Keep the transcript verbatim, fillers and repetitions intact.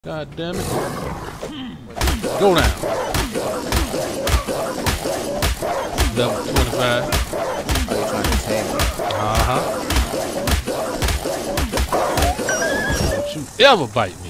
God damn it. Go down. Level twenty-five. Oh, you trying to tame me? Uh-huh. Don't you ever bite me.